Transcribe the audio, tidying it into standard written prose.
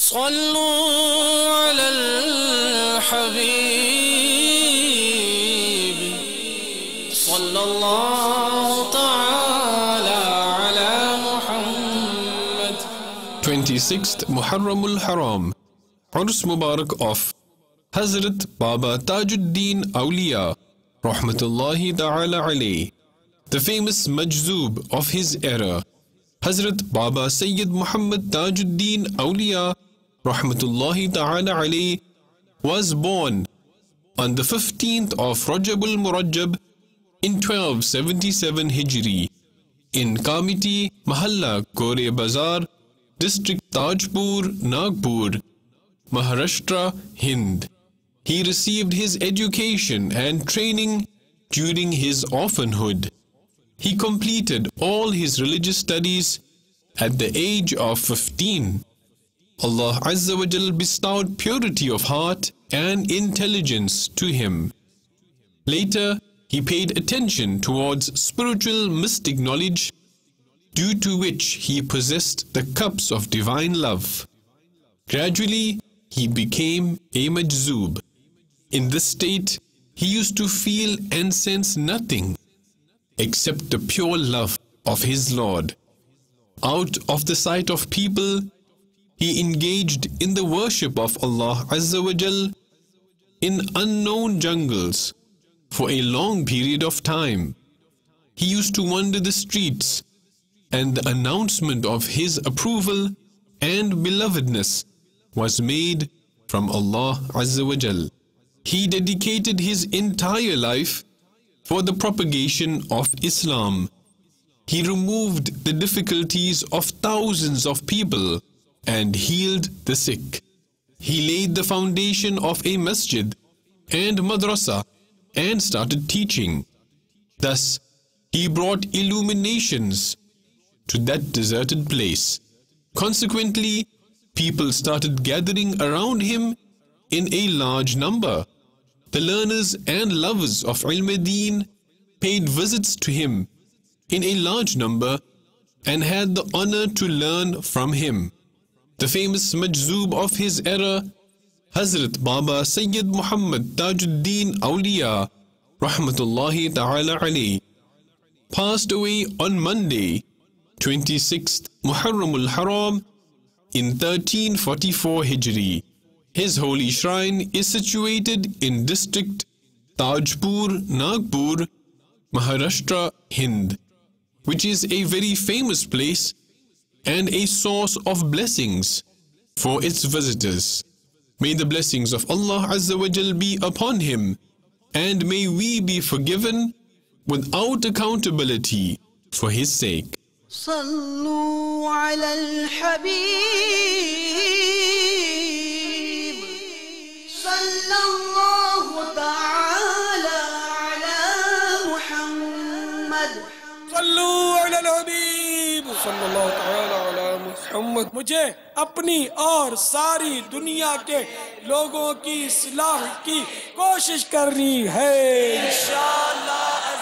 صلوا على الحبيب صلى الله تعالى على محمد. 26th Muharram al-Haram, Urus Mubarak of Hazrat Baba Tajuddin Awliya Rahmatullahi Ta'ala alayhi, the famous Majzoob of his era, Hazrat Baba Sayyid Muhammad Tajuddin Awliya Rahmatullahi Ta'ala alayhi, was born on the 15th of Rajab al-Murajjab in 1277 Hijri in Kamiti Mahalla Kore Bazar, District Tajpur, Nagpur, Maharashtra, Hind. He received his education and training during his orphanhood. He completed all his religious studies at the age of 15. Allah Azza wa Jal bestowed purity of heart and intelligence to him. Later, he paid attention towards spiritual mystic knowledge, due to which he possessed the cups of divine love. Gradually, he became a Majzoob. In this state, he used to feel and sense nothing except the pure love of his Lord. Out of the sight of people, he engaged in the worship of Allah Azza wa Jal in unknown jungles for a long period of time. He used to wander the streets, and the announcement of his approval and belovedness was made from Allah Azza wa Jal. He dedicated his entire life for the propagation of Islam. He removed the difficulties of thousands of people and healed the sick. He laid the foundation of a masjid and madrasa and started teaching. Thus, he brought illuminations to that deserted place. Consequently, people started gathering around him in a large number. The learners and lovers of Ilm-e-Deen paid visits to him in a large number and had the honor to learn from him. The famous Majzoob of his era, Hazrat Baba Sayyid Muhammad Tajuddin Awliya Rahmatullahi Ta'ala alayhi, passed away on Monday, 26th Muharram al-Haram in 1344 Hijri. His holy shrine is situated in district Tajpur, Nagpur, Maharashtra, Hind, which is a very famous place and a source of blessings for its visitors. May the blessings of Allah Azza wa Jal be upon him, and may we be forgiven without accountability for his sake. صلوا على الحبيب صلى الله تعالى على محمد. صلوا على الحبيब सल्लल्लाहु ताला अला मुहम्मद. मुझे अपनी और सारी दुनिया के लोगों की इस्लाह की कोशिश करनी है इंशाअल्लाह.